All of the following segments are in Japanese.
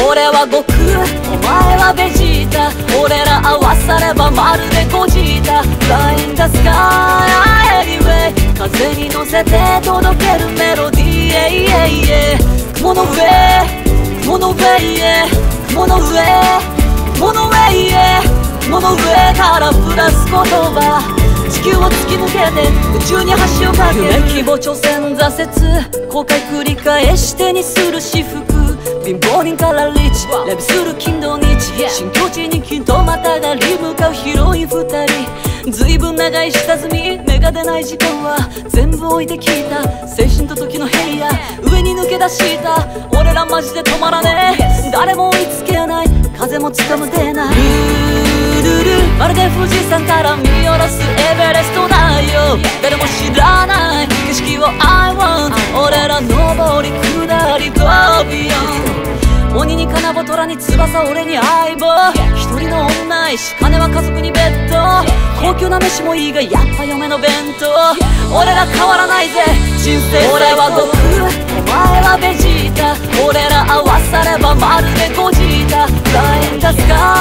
俺は悟空、お前はベジータ、俺ら合わさればまるでゴジータ。 Fly in the sky anyway、 風に乗せて届けるメロディー、雲の上、雲の上、雲の上、雲の上、雲の上からプラス言葉、地球を突き抜けて宇宙に橋を架ける。夢希望挑戦挫折後悔繰り返し手にする私服、貧乏人からリッチレビする金土日、新境地に金とまたがり向かうヒロイン二人。ずいぶん長い下積み、目が出ない時間は全部置いてきた。青春と時の部屋上に抜け出した。俺らマジで止まらねえ、誰も追いつけない、風もつかむでない。ルルルまるで富士山から見下ろすエベレストだよ。誰も知らない景色を I want、 俺ら上り下りゴービヨン。鬼に金棒虎に翼俺に相棒、一人の女石金は家族にベッド、高級な飯もいいがやっぱ嫁の弁当。俺ら変わらないぜ人生。俺は悟空、お前はベジータ、俺ら合わさればまるでゴジータ。 Fly in the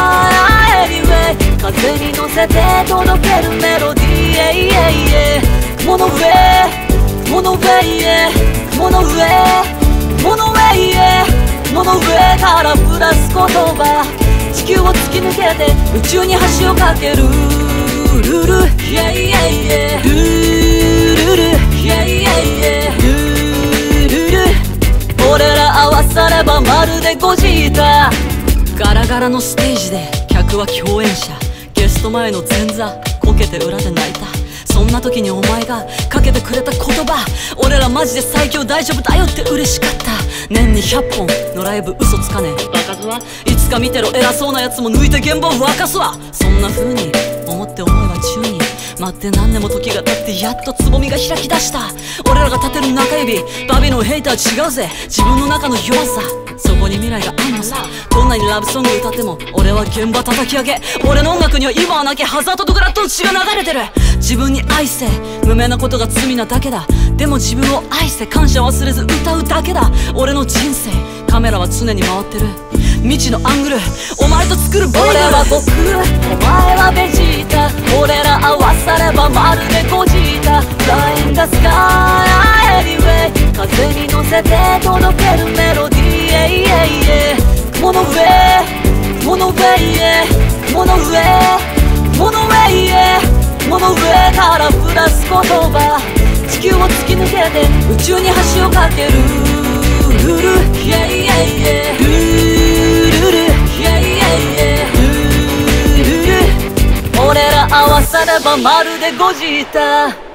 sky anyway、 風に乗せて届けるメロディー、雲の上、雲の上、雲の上、雲の上、雲の上からプラス言葉、地球を突き抜けて宇宙に橋を架ける。ルルル、yeah yeah yeah、ルルル、yeah yeah yeah、ルルル、俺ら合わさればまるでゴジータ。ガラガラのステージで客は共演者、ゲスト前の前座こけて裏で泣いた。そんな時にお前がかけてくれた言葉、俺らマジで最強大丈夫だよって嬉しかった。年に100本のライブ嘘つかねえバカずは、いつか見てろ偉そうなやつも抜いて現場を沸かすわ。そんな風に思って思えば宙に待って何年も時が経ってやっとつぼみが開き出した。俺らが立てる中指、バビのヘイター違うぜ自分の中の弱さ、そこに未来があんのさ。どんなにラブソング歌っても俺は現場叩き上げ、俺の音楽には今はなきハザードとグラッドの血が流れてる。自分に愛せ、無名なことが罪なだけだ。でも自分を愛せ、感謝忘れず歌うだけだ。俺の人生カメラは常に回ってる、未知のアングルお前と作るボイル。俺は悟空、お前はベジータ、俺ら合わさればまるでゴジータ。 Fly in the sky anyway、 風に乗せて届けるメロディー、雲の上、雲の上、雲の上、雲の上、雲の上からプラス言葉、地球を突き抜けて宇宙に橋を架ける。ルルル、yeah yeah yeah、ルルル、yeah yeah yeah、ルルル、俺ら合わさればまるでゴジータ。